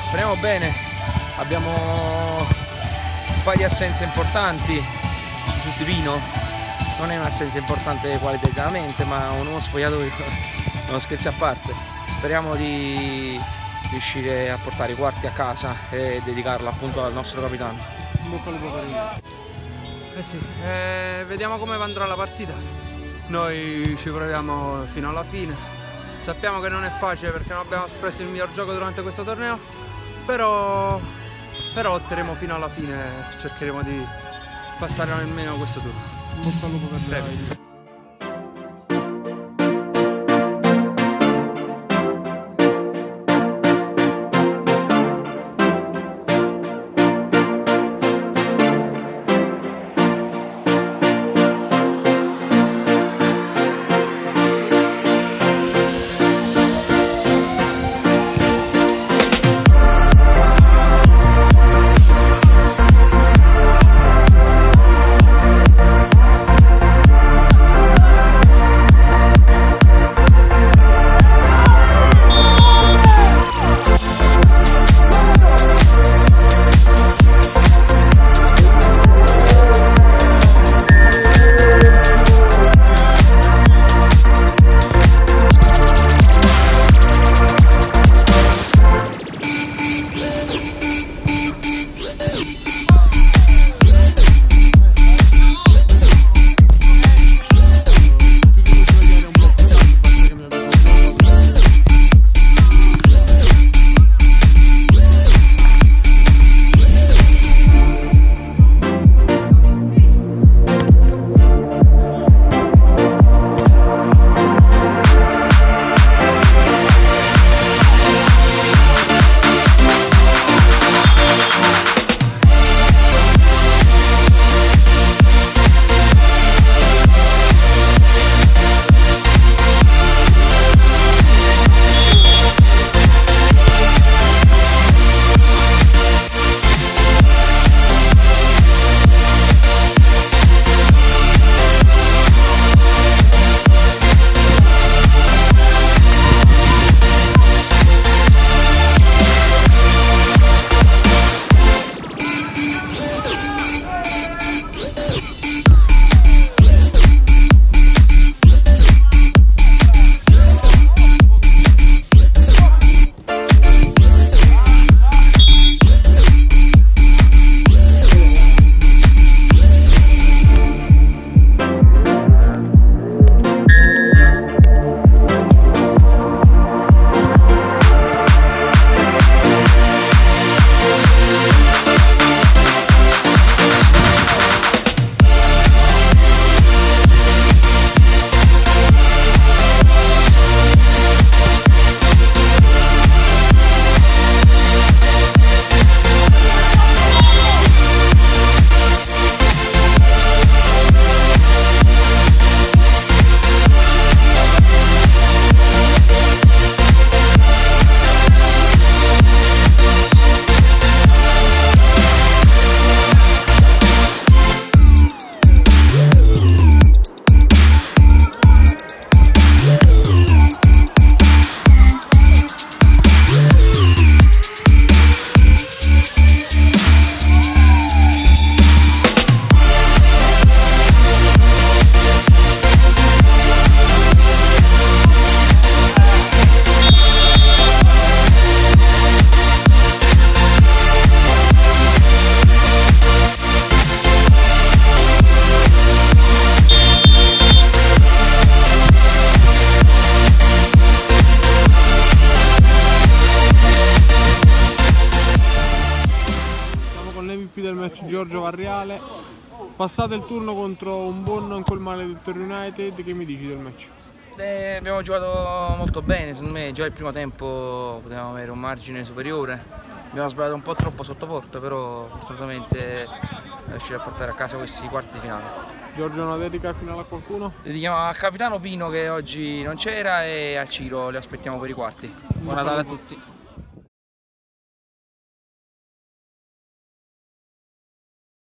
Speriamo bene, abbiamo un paio di assenze importanti sul Divino, non è un'assenza importante qualitativamente, ma uno spogliatoio, non scherzi a parte. Speriamo di riuscire a portare i quarti a casa e dedicarla appunto al nostro capitano. Bocca al lupo per il... sì, vediamo come andrà la partita. Noi ci proviamo fino alla fine. Sappiamo che non è facile perché non abbiamo espresso il miglior gioco durante questo torneo, però lotteremo fino alla fine e cercheremo di passare almeno questo turno. Bocca al lupo per il... MVP del match Giorgio Varriale. Passate il turno contro un buon col maledetto United, che mi dici del match? Abbiamo giocato molto bene, secondo me già il primo tempo potevamo avere un margine superiore. Abbiamo sbagliato un po' troppo sotto porta, però fortunatamente riuscire a portare a casa questi quarti di finale. Giorgio, una dedica finale a qualcuno? Dedichiamo al capitano Pino che oggi non c'era e a Ciro, li aspettiamo per i quarti. Buon Natale a tutti.